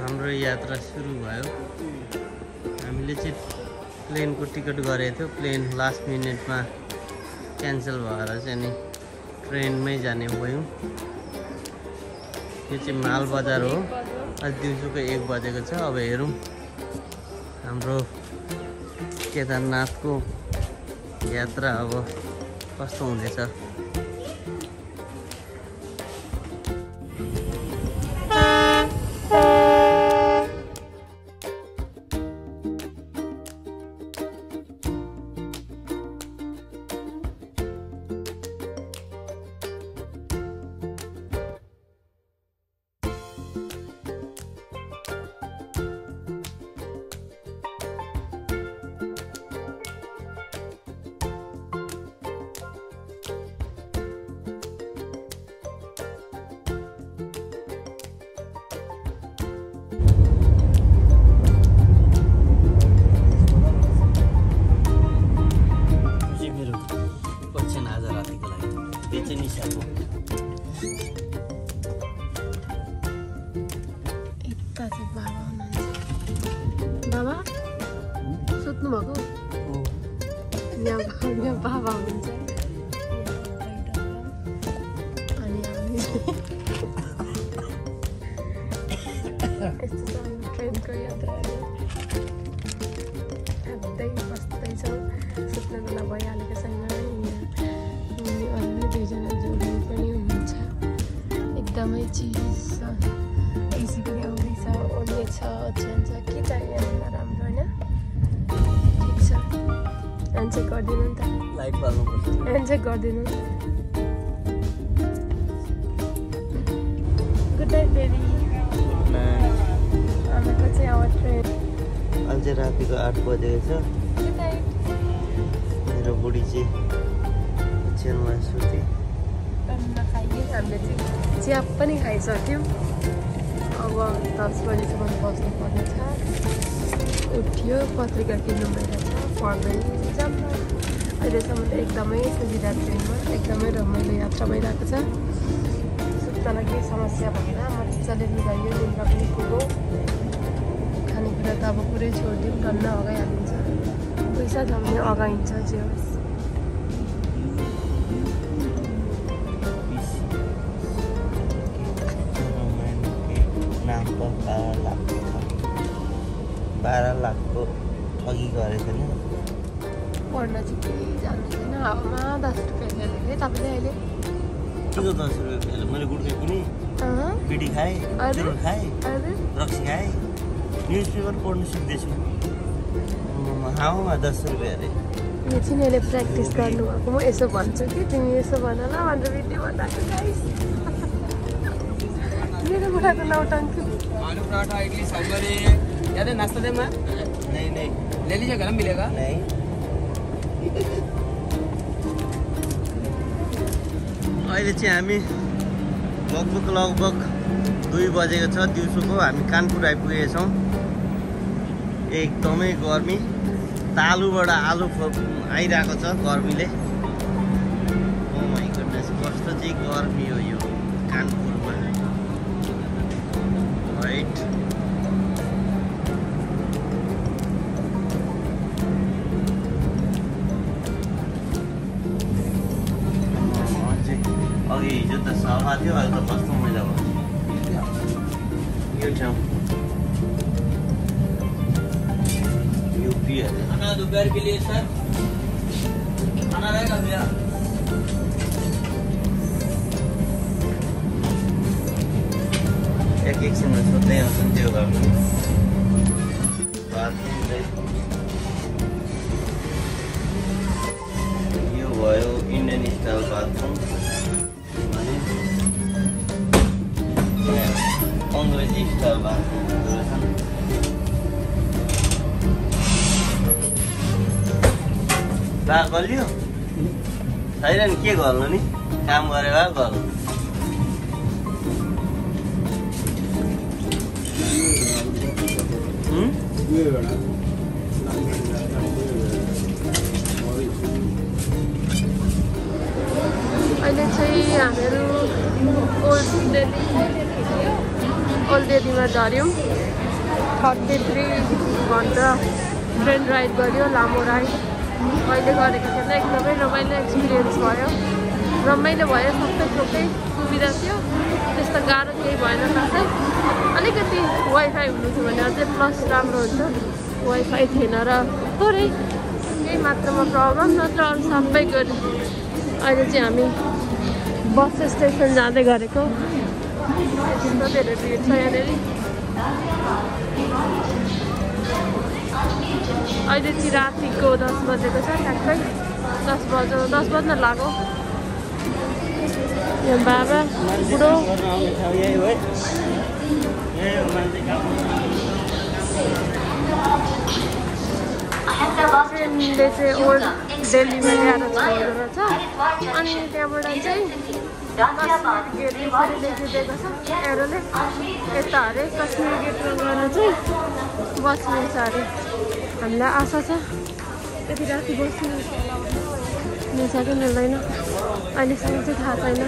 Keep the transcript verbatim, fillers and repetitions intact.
हाम्रो यात्रा सुरु भयो। हामीले चाहिँ प्लेनको टिकट गरेको थियो, प्लेन लास्ट मिनेटमा क्यान्सल भएर चाहिँ नि ट्रेनमै जाने भयौँ। यो चाहिँ माल बजार हो। आज दिउँसोको एक बजेको छ। अब हेरौँ हाम्रो केदारनाथको यात्रा अब कस्तो हुनेछ। बाबा सुत्नु भएको यहाँ बाबा हुनुहुन्छ अनि हामी यस्तो छ ट्रेनको यात्राहरू खाँदै बस्दैछौँ। सुत्न बेला भइहालेको छैन। अलि दुईजना जोडी पनि हुनुहुन्छ। एकदमै चिज छ। एसी पनि आउँदैछ, ओर्ने छ, ओछ्यान छ। के चाहियो हामीलाई राम्रो होइन? ठिक छ। ह्यान्डसेक गरिदिनु नि त। लाइट बाल्नुपर्छ। ह्यान्डसेक गरिदिनु नि। Good night baby. हामीको चाहिँ अब ट्रेन अझै रातिको आठ बजेको छ। Good night. मेरो बुढी चाहिँ ओछ्यानमा सुते। खाइयो हामीले चाहिँ चिया पनि खाइसक्यौँ। अब दस बजीसम्म बस्नु पर्ने छ। उठ्यो, पत्रिका किन्नु भइरहेछ, पढ्दै जाऊँ। अहिलेसम्म त एकदमै सुविधा ट्रेनमा, एकदमै रमाइलो यात्रा भइरहेको छ। सुत्नलाई केही समस्या भएन। मजाले लुगायो, निन्द्रा पनि पुग्यो। खानेकुरा त अब पुरै छोडिदिउँ, डल्ल अगाइहालिन्छ। पैसा छ भने अगाइन्छ जे होस्। बाह्र लाखको ठगी गरेछ नि। पढ्न चाहिँ केही जान्दैन। हावामा दस रुपियाँ खेलेको है तपाईँले अहिले। के को दस रुपियाँ खेल्यो? मैले गुड्के किनेँ, बिडी खाएँ, चुरोट खाएँ, रक्सी खाएँ, न्युज पेपर पढ्नु सिक्दैछु। हावामा दस रुपियाँ अरे। यो चाहिँ मैले प्र्याक्टिस गर्नुभएको। म यसो भन्छु कि तिमी यसो भन ल भनेर भिडियो बनाएको गाइस। मेरो बुढाको नौटङ्की। आलू पराठा, इडली, सांभर याद है नाश्ता दे मैं? नहीं नहीं ले लीजिए, गरम मिलेगा। नहीं अहिले चाहिँ हामी लगभग लगभग दुई बजेको छ दिउँसोको। हामी कानपुर आइपुगेका छौँ। एकदमै गर्मी, तालुबाट आलु आइरहेको छ गर्मीले। ओ माइ गुडनेस, कस्तो चाहिँ गर्मी हो यो कानपुरमा। राइट, अघि हिजो त सफा थियो, अहिले त कस्तो मैला भयो यो ठाउँ। यूपी है। खाना दोपहर के लिए सर खाना रहेगा भैया? एक एकछिनमा सोध्दै आउँछन् त्यो घरमा। यो भयो इन्डियन स्टाइल बाथरुम। अङ्ग्रेजी स्टाइल बाथरुम रहेछन्। बा गलियो छैन के गर्नु नि, काम गरेर गर्नु। अहिले चाहिँ हामीहरू ओल्ड दिल्ली ओल्ड दिल्लीमा झऱ्यौँ। थर्टी थ्री घन्टा ट्रेन राइड गऱ्यो, लामो राइड अहिले गरेको थिएन। एकदमै रमाइलो एक्सपिरियन्स भयो, रमाइलो भयो, सबै थोकै सुविधा थियो, त्यस्तो गाह्रो केही भएन। खासै अलिकति वाइफाई हुनु थियो भने अझै प्लस राम्रो हुन्छ, वाइफाई थिएन र थोरै केही मात्रामा प्रब्लम, नत्र अरू सबै गऱ्यो। अहिले चाहिँ हामी बस स्टेसन जाँदै गरेको, त्यस्तो धेरै भिड छ यहाँनिर। अहिले चाहिँ रातिको दस बजेको छ, ठ्याक्कै दस बज दस बज्न लाग्यो। यहाँ बाबा बुढो ट्रेनले चाहिँ ओल्ड दिल्लीमा ल्याएर छोडेको रहेछ। अनि त्यहाँबाट चाहिँ कश्मीर गेट यसरी लेखिदिएको छ एरोले, यता अरे कश्मीर गेटमा गएर चाहिँ बस्नुहुन्छ अरे। हामीलाई आशा छ यति राति बस्नु मिल्छ कि मिल्दैन, अहिलेसम्म चाहिँ थाहा छैन।